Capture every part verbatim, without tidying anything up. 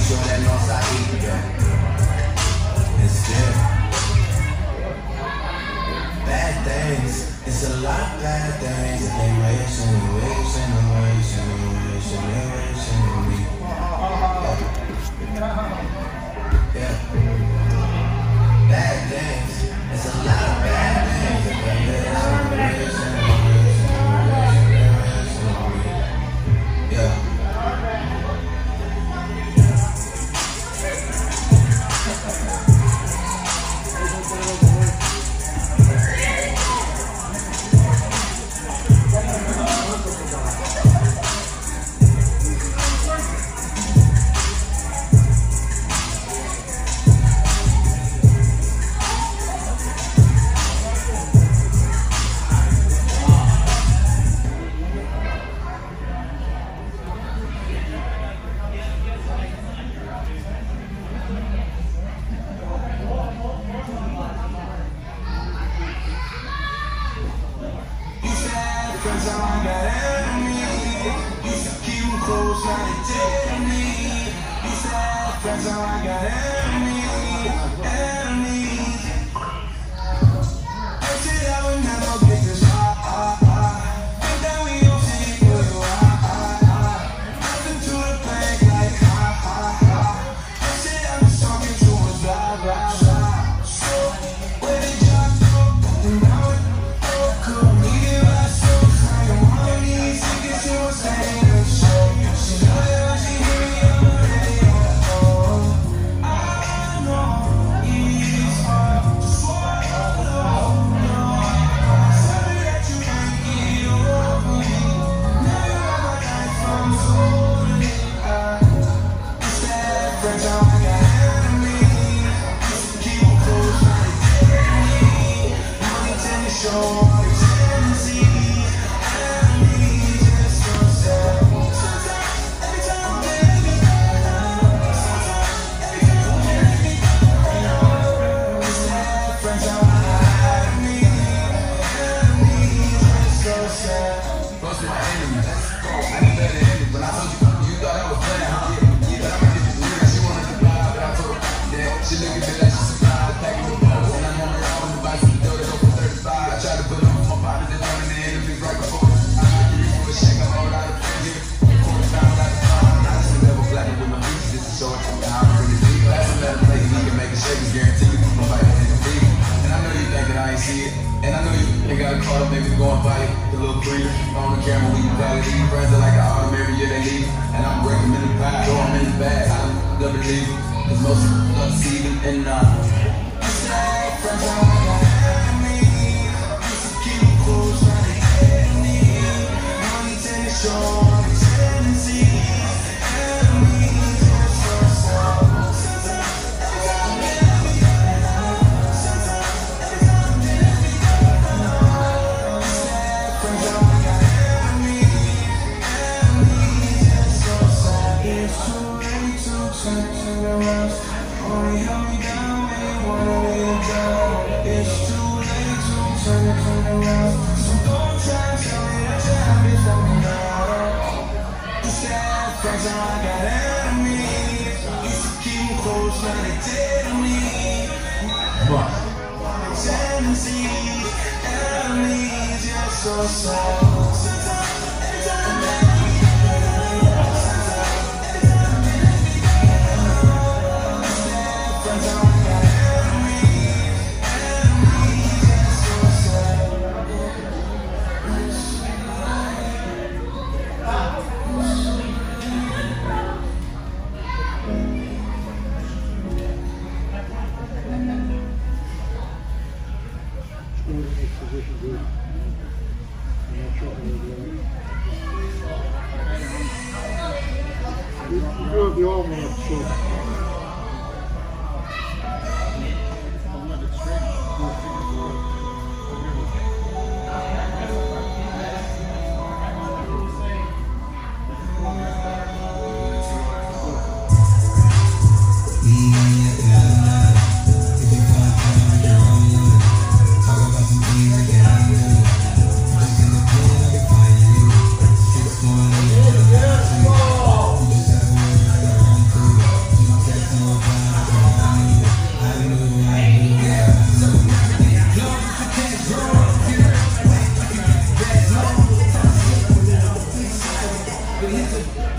sure that north side eat, yeah. It's still bad things. It's a lot of bad things. And they wishing, they wishing, they wishing, they wishing, they wishing on me. Yeah. Yeah. Bad things. It's a lot of bad things. And they wishing, they wishing, they wishing, they wishing on me. Yeah.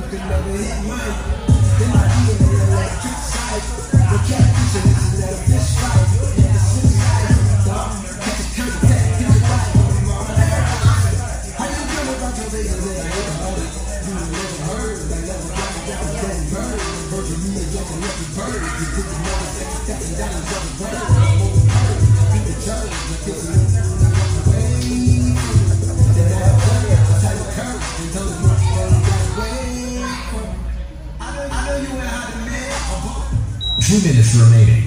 Two minutes remaining.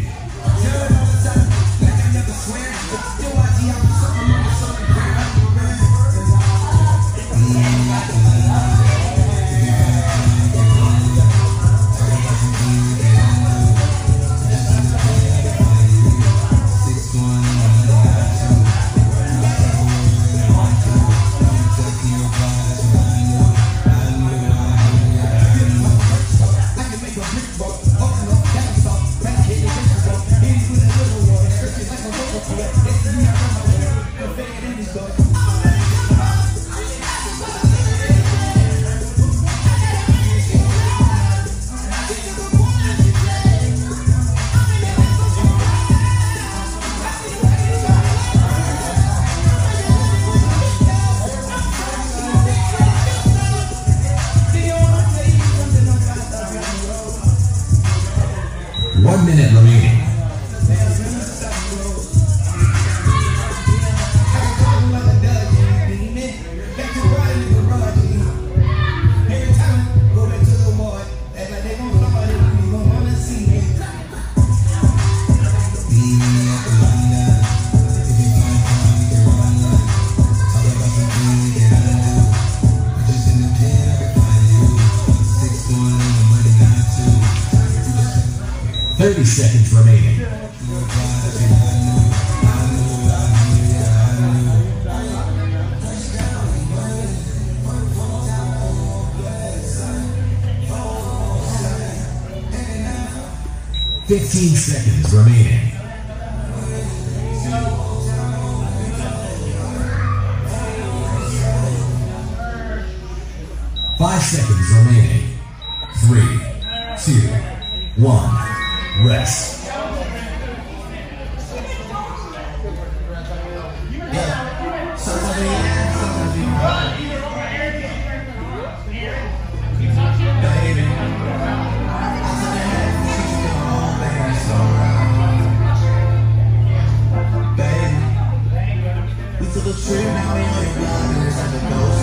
One minute remaining. Thirty seconds remaining. Fifteen seconds remaining. Five seconds remaining. Three, two, one. Rest. Yeah. Sometimes we act, sometimes we run. Baby, I took a head and treat you home, baby, it's alright. Baby, we took a trip, now we on your blood, and it's like a ghost.